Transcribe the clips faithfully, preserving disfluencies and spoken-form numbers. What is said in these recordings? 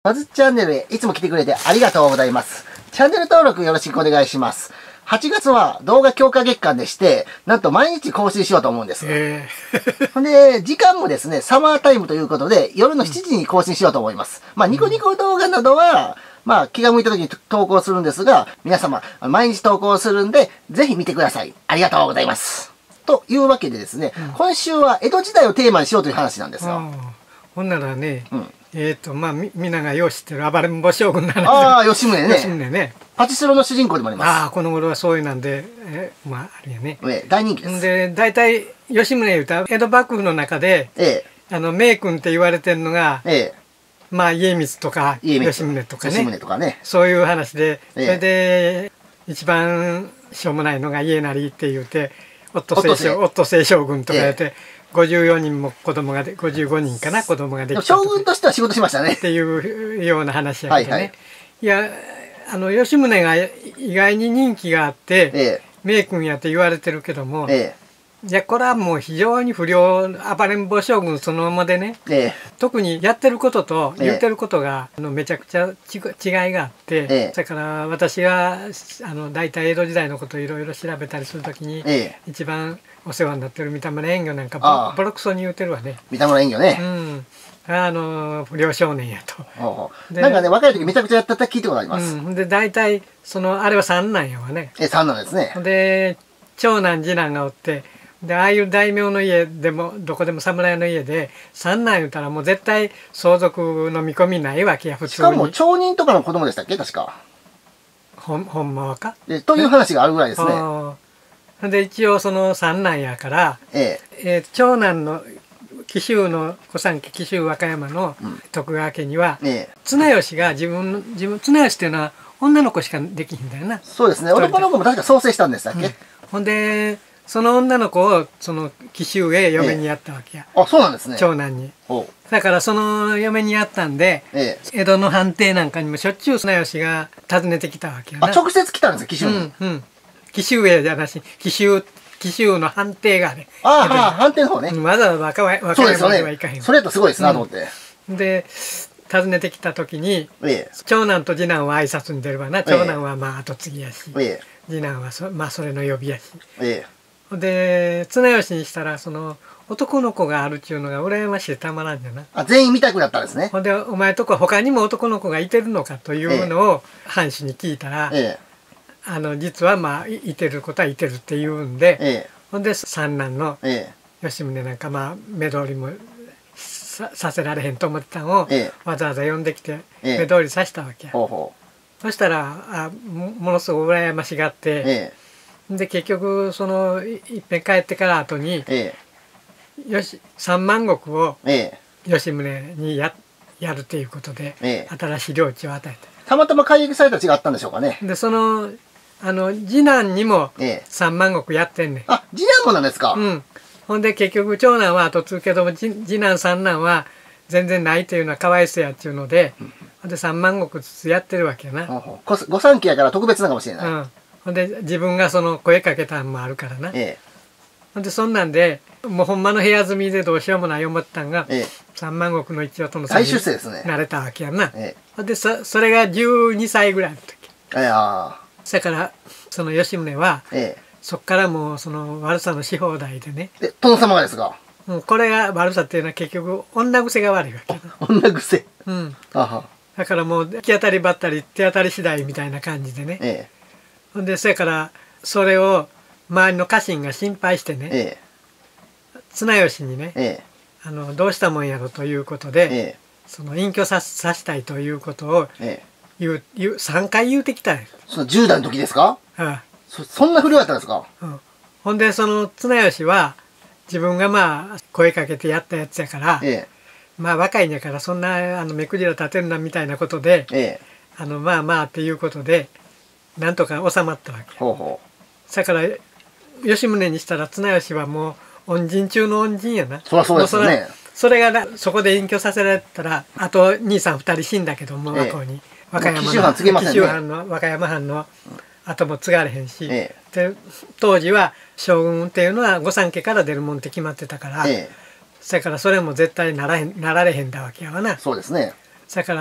バズチャンネルへいつも来てくれてありがとうございます。チャンネル登録よろしくお願いします。はちがつは動画強化月間でして、なんと毎日更新しようと思うんです。 えー、で、時間もですね、サマータイムということで、夜のしちじに更新しようと思います。まあ、ニコニコ動画などは、まあ、気が向いた時に投稿するんですが、皆様、毎日投稿するんで、ぜひ見てください。ありがとうございます。というわけでですね、うん、今週は江戸時代をテーマにしようという話なんですよ。 ほんならね、うん、えっ、ー、と、まあ、み、みんながよう知ってる暴れん坊将軍の話。 ああ、吉宗ね。 吉宗ね。 パチスロの主人公でもあります。 ああ、この頃はそういうなんで、えー、まあ、あるよね。 ええ、大人気です。 で、大体、吉宗言うた江戸幕府の中で、ええ、あの、名君って言われてるのが、ええ、まあ、家光とか、吉宗とかね。 吉宗とかね。 そういう話で、ええ、それで、一番しょうもないのが家成って言うて、オットセイ将、オットセイ将軍とかやって、ええ、ごじゅうよにんも子供がで、ごじゅうごにんかな、子供ができた。 将軍としては仕事しましたね。 っていうような話やけどね。はいはい、いや、あの、吉宗が意外に人気があって、ええ、名君やって言われてるけども、ええ、いや、これはもう非常に不良、暴れん坊将軍そのままでね、ええ、特にやってることと言ってることが、ええ、あのめちゃくちゃち違いがあって、ええ、だから私があの大体江戸時代のことをいろいろ調べたりするときに、ええ、一番お世話になってる三田村円魚なんかボロクソに言うてるわね。 三田村円魚ね。 うん。あの不良少年やと。 なんかね、若い時めちゃくちゃやったって聞いたことあります。 うん、で大体そのあれは三男やわね。 え、三男ですね。 で長男次男がおって。でああいう大名の家でもどこでも侍の家で三男言うたらもう絶対相続の見込みないわけや普通に。 しかも町人とかの子供でしたっけ確か。 ほんほんまはかでという話があるぐらいですね。 で一応その三男やから、えええー、長男の紀州の御三家紀州和歌山の徳川家には、うん、ええ、綱吉が自分の自分綱吉っていうのは女の子しかできひんだよな。 そうですね。男の子も確か創生したんでしたっけ、うん、 ほんでその女の子をその紀州へ嫁にやったわけや、 ええ、あ、そうなんですね。 長男に。だからその嫁にやったんで、ええ、江戸の藩邸なんかにもしょっちゅう綱吉が訪ねてきたわけやな。 あ、直接来たんですよ紀州に。 うんうん、紀州へじゃなし紀州紀州の藩邸がね。 ああ、藩邸の方ね。 わざわざ和歌山まではいかへん。 それとすごいですなと思って。 で訪ねてきた時に、ええ、長男と次男は挨拶に出るわな。長男はまあ後継ぎやし、ええ、次男はそまあそれの呼びやし。ええ、で綱吉にしたらその男の子があるっちゅうのが羨ましいたまらんじゃな。 あ、全員見たくなったんですね。 ほんでお前とこ他にも男の子がいてるのかというのを藩主に聞いたら、ええ、あの実はまあいてることはいてるって言うんで、ええ、ほんで三男の吉宗なんかまあ目通りも さ, させられへんと思ってたのを、ええ、わざわざ呼んできて目通りさせたわけや。ええ、ほうほう。そしたらあ も, ものすごく羨ましがって。ええ、で結局そのいっぺん帰ってから後に、ええ、よし三万石を吉宗に や, やるということで、ええ、新しい領地を与えた。 たまたま改易された地があったんでしょうかね。 でそのあの次男にも三万石やってんねん。ええ、 あ、次男もなんですか。 うん。ほんで結局長男は後継ぐけども次男三男は全然ないというのはかわいそうやっちゅうので、うん、で三万石ずつやってるわけやな。 御三家やから特別なかもしれない。うん、 ほんで自分がその声かけたんもあるからな。ええ、ほんでそんなんでもうほんまの部屋住みでどうしようもない思ったんが、ええ、三万石の一応との再出世ですね。 なれたわけやんな。ええ、ほんで そ, それがじゅうにさいぐらいの時。 ええ、あだからその吉宗は、ええ、そっからもうその悪さのし放題でね。 で殿様がですか。 うん、これが悪さっていうのは結局女癖が悪いわけやな。 女癖。 うん。あは。だからもう行き当たりばったり手当たり次第みたいな感じでね。ええ、ほんでそれからそれを周りの家臣が心配してね、ええ、綱吉にね、ええ、あのどうしたもんやろということで、ええ、その隠居ささしたいということを言う、ええ、言うさんかい言うてきたんや。 そのじゅう代の時ですか。ああ、そ, そんな不良だったんですか。 うん、ほんでその綱吉は自分がまあ声かけてやったやつやから、ええ、まあ若いんやからそんなあの目くじら立てるなみたいなことで、ええ、あのまあまあっていうことでなんとか収まったわけ。ほうほう。だから吉宗にしたら綱吉はもう恩人中の恩人やな。 そりゃそうですよね。 それがなそこで隠居させられたらあと兄さんふたり死んだけども、ええ、和光に和歌山の紀州藩の和歌山藩の後も継がれへんし、ええ、で当時は将軍っていうのは御三家から出るもんって決まってたから、ええ、それからそれも絶対ならへんなられへんだわけやわな。 そうですね。 だから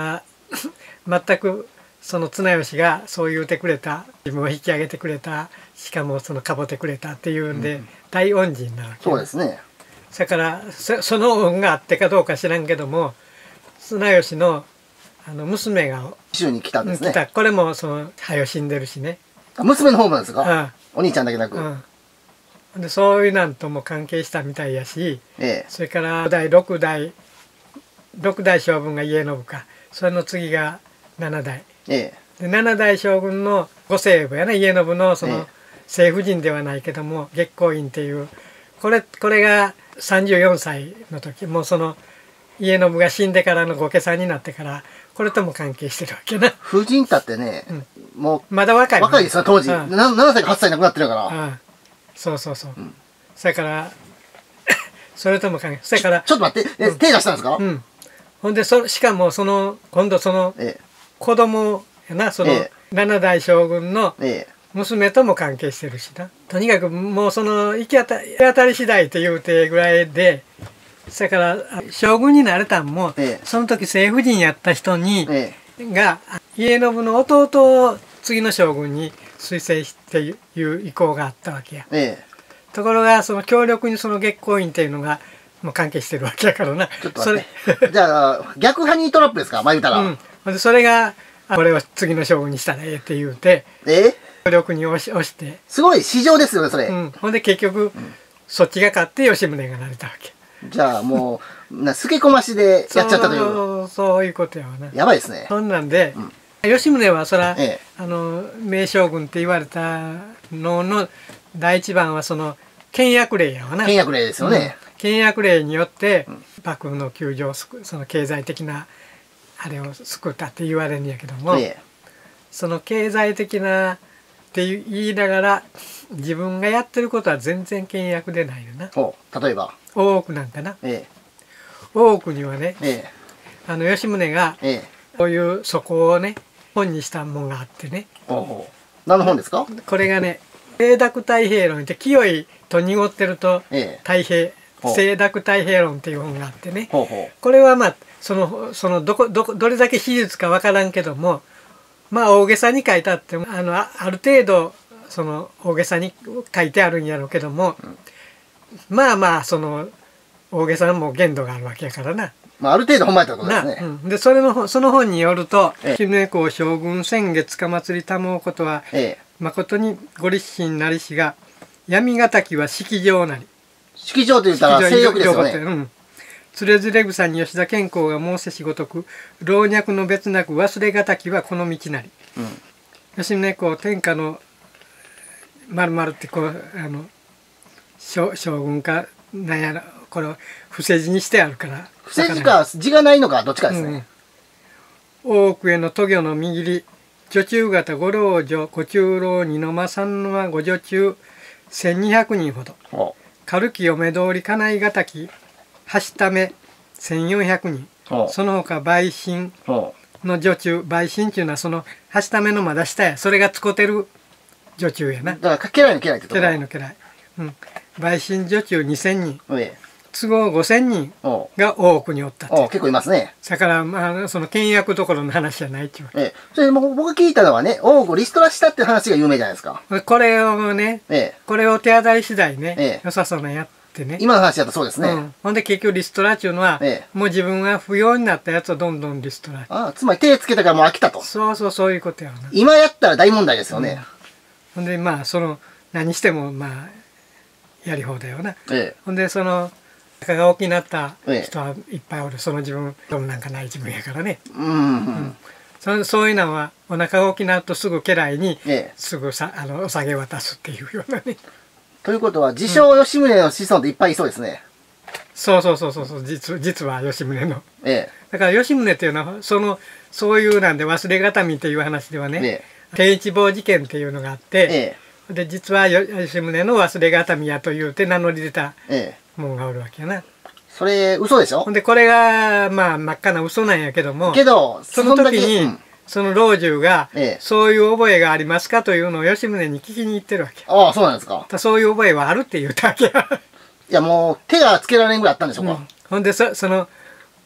全くその綱吉がそう言うてくれた、自分を引き上げてくれた、しかもそのかぼてくれたっていうんで、うん、大恩人なわけ。 そうですね。 だからそ, その恩があってかどうか知らんけども、綱吉のあの娘が紀州に来たんですね。来た。 これもその早死んでるしね。 娘の方なんですか？ああ、お兄ちゃんだけなく。 うん、でそういうなんとも関係したみたいやし、 ええ、 それからだいろくだい六代将軍が家信か、それの次がななだい、 ええ、 でななだい将軍のご生母やね、家信のその正婦人ではないけども月光院っていう、これこれがさんじゅうよんさいの時、もうその家信が死んでからの御家さんになってから、これとも関係してるわけな。 婦人たってね、うん、もうまだ若い、 若いですよ当時、うん、ななさいかはっさい亡くなってるから。ああ、 そうそうそう、うん、それからそれとも関係、それからちょっと待って、え、うん、手出したんですか？ うん、ほんでそしかもその今度その子供やな、そのななだい将軍の娘とも関係してるしな。とにかくもうその行き当たり当たり次第って言うてぐらいで、それから将軍になれたんも、ええ、その時正婦人やった人に、ええ、が家信の弟を次の将軍に推薦していう意向があったわけや。ええ、ところがその強力にその月光院っていうのがもう関係してるわけやからな。 ちょっと待ってじゃあ逆ハニートラップですか、まあ言うたら。 うん、でそれがこれを次の将軍にしたらええって言うて、 え強力に押し押してすごい市場ですよねそれ。うん、 ほんで結局、うん、そっちが勝って吉宗がなれたわけ。 じゃあもうなすけこましでやっちゃったというそうそういうことやわな。 やばいですね。 そんなんで、うん、吉宗はそら、ええ、あの名将軍って言われたのの第一番はその倹約令やわな。 倹約令ですよね。 うん、倹約令によって、うん、幕府の窮状を救う、その経済的なあれを救ったって言われるんやけども、ええ、その経済的なって言いながら自分がやってることは全然倹約でないよな。 お、例えば大奥なんかな、ええ、大奥にはね、ええ、あの吉宗がこういうそこをね本にしたもんがあってね。 おお、何の本ですか？これがね「清濁太平論」って清いと濁ってると太平、ええ、清濁太平論っていう本があってね。ほうほう、これはまあそのそのどこどこどれだけ史実かわからんけども、まあ大げさに書いてあってもあの あ, ある程度その大げさに書いてあるんやろうけども、うん、まあまあその大げさも限度があるわけやからな。 まあ、ある程度ほんまやったことですね。 うん、でそれのその本によると「吉宗公将軍先月か祭りたもうことは、ええ、誠にご立身なりしが闇がたきは式場なり」。 式場と言ったら性欲ですよね。 うん、つれづれ草に吉田健康が申せしごとく老若の別なく忘れがたきはこの道なり。うん、吉宗公天下の丸々ってこうあの 将, 将軍かなんやらこれを伏せ字にしてあるから。 伏せ字か字がないのかどっちかですね。 うん、大奥への渡御の右り女中方ご老女小中老二の間三の間ご女中せんにひゃくにんほど。軽き嫁通り家内がたきはしためせんよんひゃくにん。その他陪審の女中、陪審っていうのはそのはしためのまだ下や、それが使ってる女中やな。 だから家来の家来ってとこ。 家来の家来。うん。陪審女中にせんにん。都合ごせんにんが大奥におったって。 結構いますね。 だからまあその倹約どころの話じゃないっていうわけ。 ええ、それ僕が聞いたのはね、大奥をリストラしたっていう話が有名じゃないですか。 これをね、ええ、これを手当たり次第ね、ええ、良さそうなやってね。 今の話だとそうですね。うん、 ほんで結局リストラっていうのは、ええ、もう自分が不要になったやつをどんどんリストラ。 ああ、つまり手つけたからもう飽きたと。 そうそう、そういうことやな。 今やったら大問題ですよね。 うん、ほんでまあその何してもまあやり放題よな。ええ、ほんでその中が大きになった人はいっぱいおる。その自分どんなんかない自分やからね。うんうんうん、そ, そういうのはお腹が大きくなるとすぐ家来にすぐさあのお下げ渡すっていうようなね。 ということは自称吉宗の子孫っていっぱいいそうですね。 うん、そうそうそうそう、実実は吉宗の。ええ、だから吉宗っていうのはそのそういうなんで忘れがたみっていう話ではね、ええ、天一坊事件っていうのがあって、ええ、で実は吉宗の忘れがたみやというて名乗り出た。ええ、もんがおるわけやな。 それ嘘でしょ。 ほんでこれがまあ真っ赤な嘘なんやけども、 けどその時に、うん、その老中が、ええ、そういう覚えがありますかというのを吉宗に聞きに行ってるわけ。 ああ、そうなんですか。 そういう覚えはあるって言ったわけや。 いやもう手がつけられんぐらいあったんでしょうか。うん、 ほんで そ, その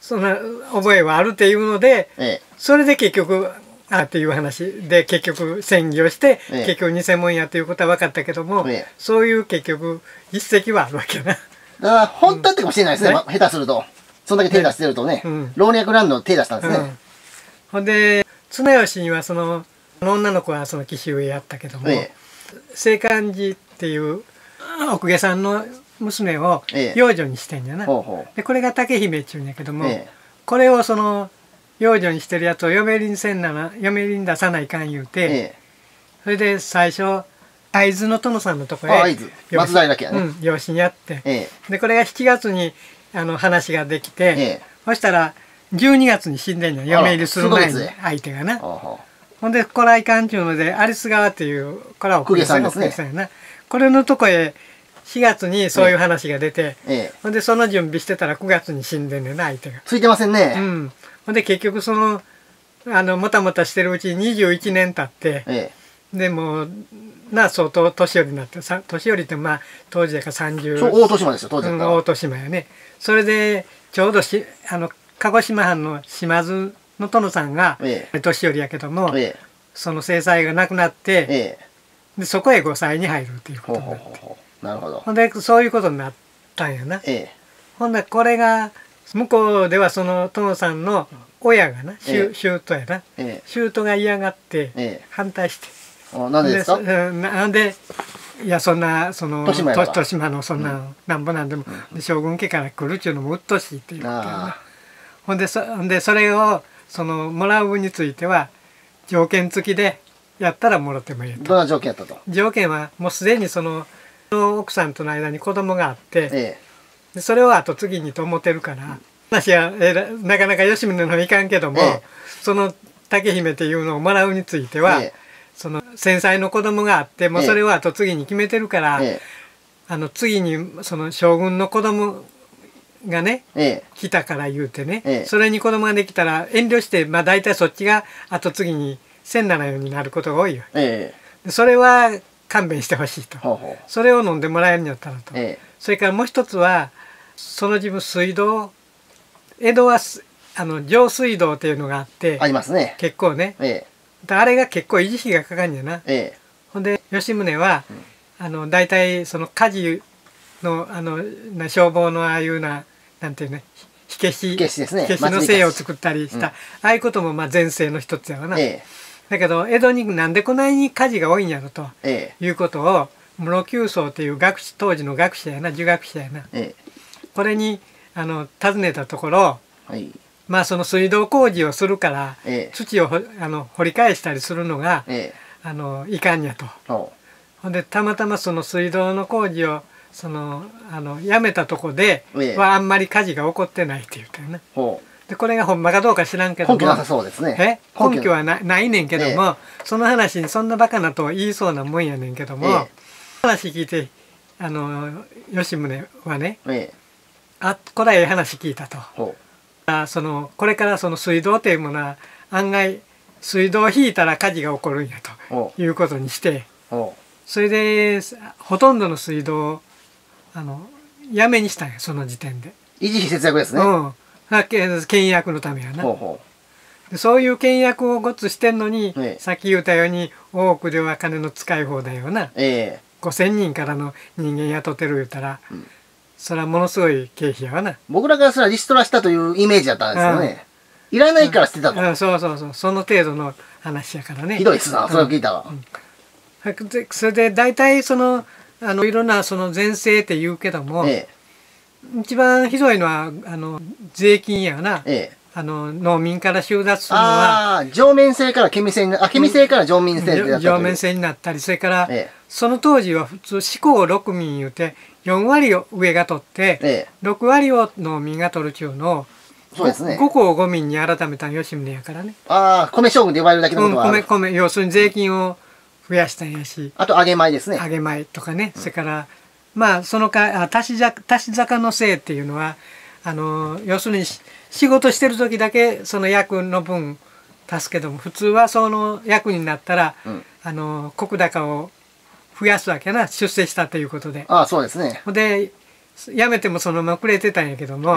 そんな覚えはあるっていうので、ええ、それで結局あっていう話で結局戦議をして、ええ、結局偽物やということは分かったけども、ええ、そういう結局実績はあるわけな。だから本当だったかもしれないですね、うん、下手すると。そんだけ手出してるとね、うん、老若男女手出したんですね。うん、 ほんで綱吉にはその女の子はその紀州へやったけども、ええ、清観寺っていう奥下さんの娘を養女にしてんじゃな、ええ、でこれが竹姫っちゅうんやけども、ええ、これをその養女にしてるやつを嫁入りにせんなら嫁入りに出さないかん言うて、ええ、それで最初会津の殿さんのとこへ松平家やね、 うん、養子にやって、ええ、でこれがしちがつにあの話ができて、ええ、そしたらじゅうにがつに死んでんの嫁入りする前に相手がな。ほんでこれはいかんちゅうので有栖川っていうこれは奥下さんですね。 やなこれのとこへしがつにそういう話が出て、ええ、ほんでその準備してたらくがつに死んでんねんな相手が。 ついてませんね。 うん、ほんで結局そのあのもたもたしてるうちににじゅういちねん経って、ええ、でもな相当年寄りになって年寄りってまあ当時だからさんじゅう大年島ですよ当時だったら、 うん、大年島やね。それでちょうどしあの鹿児島藩の島津の殿さんが、ええ、年寄りやけども、ええ、その制裁がなくなって、ええ、でそこへごさいに入るっていうことになって、 なるほど。 ほんでそういうことになったんやな。ええ、ほんでこれが向こうではその殿さんの親がな舅やな舅が嫌がって反対して、 ええ、なんでですか？ なんでいやそんなその豊島のそんな、うん、なんぼなんでも、うん、将軍家から来るっちゅうのもうっとしいっていうか、ほんで そ, んでそれをそのもらう分については条件付きでやったらもらってもいいと。 どんな条件やったと？ 条件はもうすでにその奥さんとの間に子供があって、ええ、でそれを後継ぎにと思ってるから、うん、話はえなかなか吉宗のいかんけども、ええ、その竹姫っていうのをもらうについては、ええ、その先妻の子供があってもうそれを後継ぎに決めてるから、ええ、あの次にその将軍の子供がね、ええ、来たから言うてね、ええ、それに子供ができたら遠慮して、まあ、大体そっちが後継ぎにせんならようになることが多いよ、ええ、それは勘弁してほしいと。ほうほう、それを飲んでもらえるんやったらと、ええ、それからもう一つはその自分水道江戸はあの上水道っていうのがあってありますね結構ね、ええ、あれが結構維持費がかかるんやな、ええ、ほんで吉宗は、うん、あの大体その火事のあの消防のああいうななんていうね火消し火消しですね、 火消しの精を作ったりした、うん、ああいうこともまあ前世の一つやわな、ええ、だけど江戸になんでこんなに火事が多いんやろと、ええ、いうことを室久宗っていう学士当時の学者やな儒学者やな、ええ、これにあの尋ねたところ、はい、まあその水道工事をするから、ええ、土をあの掘り返したりするのが、ええ、あのいかんやと。ほんでたまたまその水道の工事をそのあのやめたとこではあんまり火事が起こってないって言ったよね。でこれがほんまかどうか知らんけども根拠なさそうですね。 え根拠は な, ないねんけども、ええ、その話にそんなバカなとは言いそうなもんやねんけども、ええ、話聞いてあの吉宗はね、ええ、あこれはええ話聞いたと。あそのこれからその水道というものは案外水道を引いたら火事が起こるんやということにして、それでほとんどの水道をあのやめにしたんやその時点で。 維持費節約ですね。 うん、倹約のためやな。ほうほう、そういう倹約をごつしてんのに、ええ、さっき言ったように大奥では金の使い放題よな、ええ、ごせんにんからの人間雇ってる言うたら、うん、それはものすごい経費やわな。 僕らからすらリストラしたというイメージだったんですよね。いらないから捨てたと、 うん、そうそうそう、その程度の話やからね。 ひどいっすな、それを聞いたわ。 うん、でそれで大体そのあのいろんなその税制って言うけども、ええ、一番ひどいのはあの税金やな、ええ、あの農民から収奪するのはあ上面制から県民制にあ県民制から上面制になった上面制になったり、それから、ええ、その当時は普通四項六民言うてよんわりを上が取って、ええ、ろくわりを農民が取るちゅうのをそうですね、ご項をご民に改めた吉宗やからね。 ああ米将軍で呼ばれるだけのことはある、 うん、米米要するに税金を増やしたんやし、 あと揚げ米ですね。 揚げ米とかね、うん、それからまあそのか足し坂足し坂のせいっていうのはあの要するに仕事してる時だけその役の分足すけども、普通はその役になったら、うん、あの石高を増やすわけな、出世したということで。 ああそうですね。 で辞めてもそのままくれてたんやけども、ええ、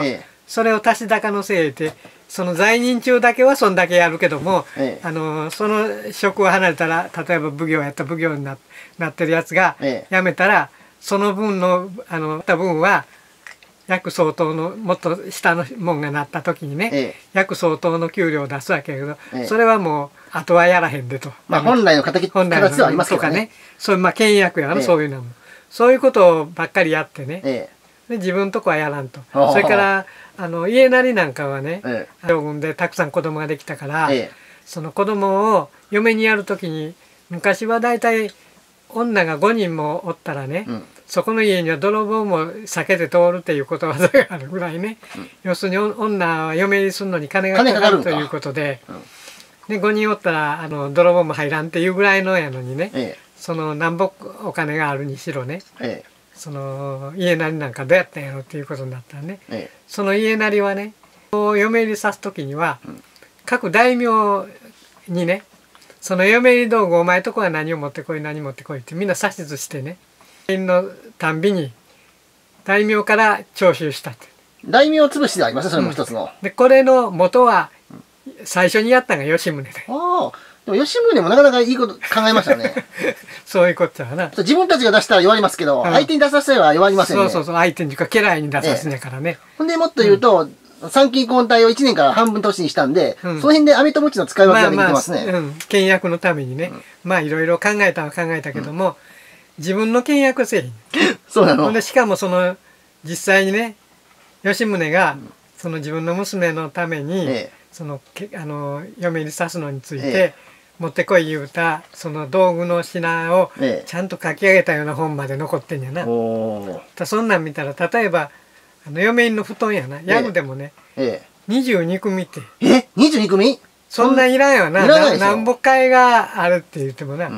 それを足し高のせいでその在任中だけはそんだけやるけども、ええ、あのその職を離れたら例えば奉行やった奉行に な, なってるやつが辞めたら、ええ、その分のあのた分は約相当のもっと下のもんがなった時にね、ええ、約相当の給料を出すわけやけど、ええ、それはもうあとはやらへんでと、 まあ、本来の形形ではありますけどね。とかね、 そういうまあ倹約やな、ええ、そういうのもそういうことばっかりやってね、ええ、で自分とこはやらんと。それからあの家なりなんかはね、ええ、将軍でたくさん子供ができたから、ええ、その子供を嫁にやる時に昔はだいたい女がごにんもおったらね、うん、そこの家には泥棒も避けて通るっていうことわざがあるぐらいね、うん、要するに女は嫁入りするのに金がかかるということで、うん、でごにんおったらあの泥棒も入らんっていうぐらいのやのにね、ええ、そのなんぼお金があるにしろね、ええ、その家なりなんかどうやったんやろっていうことになったらね、ええ、その家なりはね嫁入りさす時には、うん、各大名にねその嫁入り道具お前とこは何を持ってこい何持ってこいってみんな指図してねのたんびに大名から徴収したって。 大名潰しでありますねそれも一つの、うん、 でこれの元は最初にやったのが吉宗で、 ああでも吉宗もなかなかいいこと考えましたねそういうことやな。 自分たちが出したら弱りますけど、うん、相手に出させれば弱りませんね。 そうそうそう相手にか家来に出させねえからね、ええ、 ほんでもっと言うと、うん、参勤交代をいちねんから半分年にしたんで、うん、その辺で飴とムチの使い分けができてますね。 まあまあ、うん、倹約のためにね、うん、まあいろいろ考えたは考えたけども、うん、自分の倹約せえへんそうなの。 でしかもその実際にね吉宗が、うん、その自分の娘のために、ええ、そのけあの嫁に刺すのについて、ええ、持ってこい言うたその道具の品をちゃんと書き上げたような本まで残ってんやな。ええ、そんなん見たら例えばあの嫁入りの布団やなヤグでもね、ええ、にじゅうに組ってえにじゅうに組そんないらんよな。何ぼ会があるって言ってもな、うん、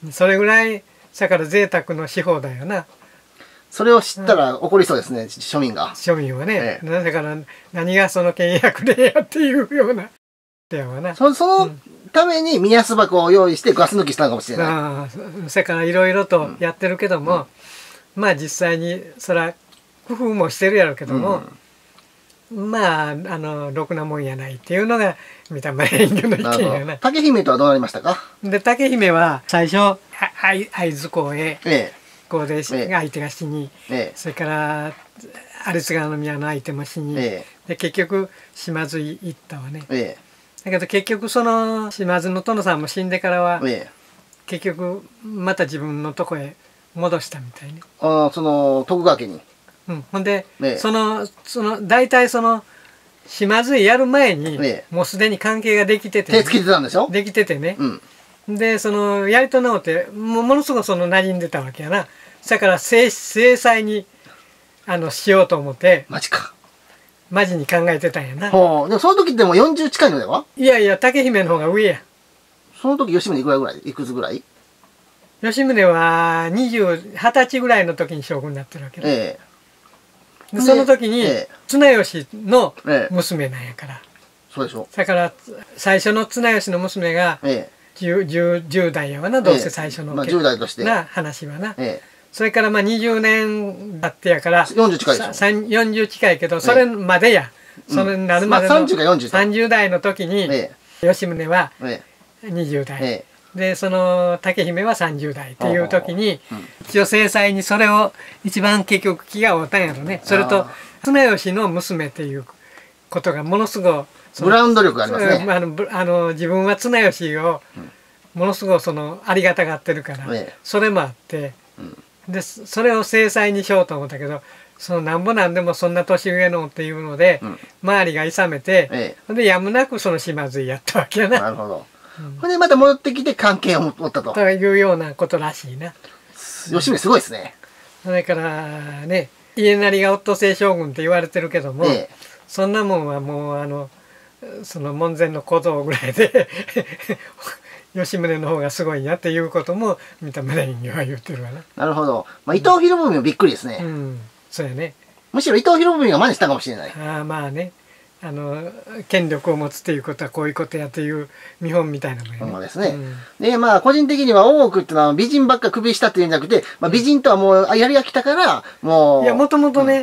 それぐらいだから贅沢のし放題よな。 それを知ったら怒りそうですね、うん、庶民が。 庶民はね、ええ、だから何がその倹約でやっていうようなやわな。 そ, そのために宮巣箱を用意してガス抜きしたのかもしれない。ああ、それからいろいろとやってるけども、うん、まあ実際にそら工夫もしてるやろうけども、うん、まああのろくなもんやないっていうのが三田村遠慮の意見やな。 竹姫とはどうなりましたか。 で竹姫は最初会津公へ、ええ、ここで相手が死に、ええ、それから有栖川宮の相手も死に、ええ、で結局島津行ったわね。ええ、だけど結局その島津の殿さんも死んでからは、ええ、結局また自分のとこへ戻したみたいね。 ああその徳川家に。 うん、ほんで、ええ、そのその大体その島津やる前に、ええ、もうすでに関係ができてて、 ね、手つけてたんでしょ。 できててね。うん、でそのやりと直ってもものすごくその馴染んでたわけやな。だから制制裁にあのしようと思って。 マジか。 マジに考えてたんやな。 ほう。でもその時でもよんじゅう近いのでは。 いやいや竹姫の方が上や。 その時吉宗いくらぐらいいくつぐらい。 吉宗は二十二十歳ぐらいの時に将軍になってるわけだ。ええ、でその時に、ええ、綱吉の娘なんやから。ええ、 そうでしょ。 だから最初の綱吉の娘が 10, 10, 10代やわなどうせ最初の、 ええ、まあ、じゅう代としてな話はな。ええ、それからまあにじゅうねんだってやからよんじゅう近いでしょ。 よんじゅう近いけどそれまでや、ええ、それになるまでの、 うんまあ、さんじゅうかよんじゅうさんじゅう代の時に、ええ、吉宗はにじゅう代、ええ、でその竹姫はさんじゅう代っていう時に、うん、一応正妻にそれを一番結局気が合うたんやろね。それと綱吉の娘っていうことがものすごくブラウンド力がありますね。 あのあの自分は綱吉をものすごくそのありがたがってるから、ええ、それもあって、うん、でそれを制裁にしようと思ったけどそのなんぼなんでもそんな年上のっていうので、うん、周りがいさめて、ええ、でやむなくその島津やったわけやな。 なるほど。ほ、うんでまた戻ってきて関係を持ったと。 というようなことらしいな。 吉宗すごいですね。 それからね家斉がオットセイ将軍って言われてるけども、ええ、そんなもんはもうあのその門前の小僧ぐらいで吉宗の方がすごいんやっていうことも三田村には言ってるわな。 なるほど。まあ、伊藤博文もびっくりですね。 うん、そうやね。 むしろ伊藤博文が真似したかもしれない。 ああまあね。あの権力を持つっていうことはこういうことやっていう見本みたいなもんやね。 そうですね。うん、でまあ個人的には大奥っていうのは美人ばっか首したっていうんじゃなくて、まあ、美人とはもうやりが来たからもう。 いやもともとね、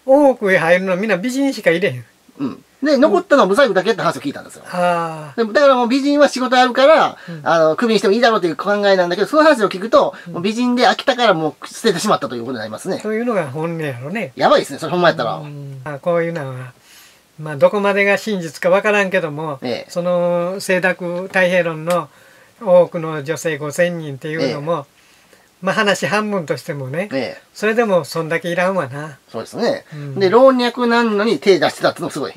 大奥へ入るのはみんな美人しか入れへん。 うん。で、残ったのはブサイクだけって話を聞いたんですよ。 ああ。 でだからもう美人は仕事あるから、 うん、 あの、クビにしてもいいだろうという考えなんだけど、その話を聞くと、うん、もう美人で飽きたからもう捨ててしまったということになりますね。 というのが本音やろね。 やばいですね、それほんまやったら。 うん、あこういうのは、まあ、どこまでが真実かわからんけども、ええ、その清濁太平論の多くの女性ごせんにんっていうのも、ええ、まあ話半分としてもね、ええ、それでもそんだけいらんわな。 そうですね。うん、で、老若男女に手出してたってのもすごい。 うん、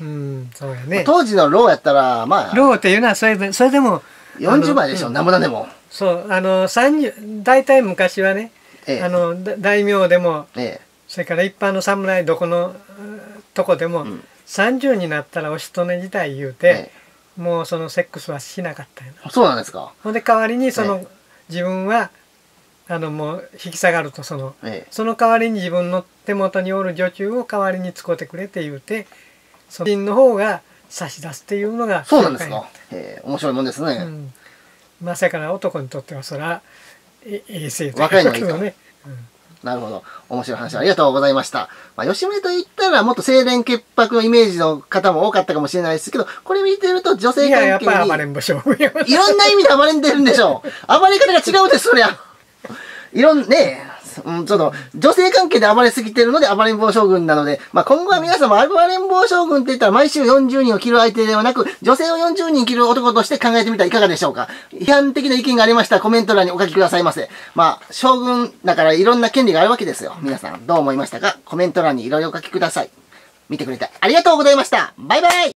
そうやね。 当時の老やったら、まあ。 老っていうのはそれで、それでも。 よんじゅうまいでしょ、名村でも。 そう、あの、さんじゅう、大体昔はね、ええ、あの、大名でも、ええ、それから一般の侍どこのとこでも、うん、さんじゅうになったらおしとね自体言うて、ええ、もうそのセックスはしなかったよな。 そうなんですか。 ほんで代わりにその、ええ、自分はあのもう引き下がるとその、ええ、その代わりに自分の手元におる女中を代わりに使うてくれって言うてそのの方が差し出すっていうのがそうなんですか。ええ、面白いもんですね。うん、 まさか男にとってはそれはええ性と若いのがいいかね。 なるほど。面白い話ありがとうございました。まあ、吉宗と言ったらもっと清廉潔白のイメージの方も多かったかもしれないですけど、これ見てると女性関係に。いや、 やっぱり暴れん坊将軍や。 いろんな意味で暴れんでるんでしょう。暴れ方が違うです、そりゃ。いろん、ねえ、うん、ちょっと、女性関係で暴れすぎてるので暴れん坊将軍なので、まあ、今後は皆様暴れん坊将軍って言ったら毎週よんじゅうにんを切る相手ではなく、女性をよんじゅうにん切る男として考えてみたらいかがでしょうか。批判的な意見がありましたらコメント欄にお書きくださいませ。まあ、将軍だからいろんな権利があるわけですよ。皆さんどう思いましたか？コメント欄にいろいろお書きください。見てくれてありがとうございました。バイバイ。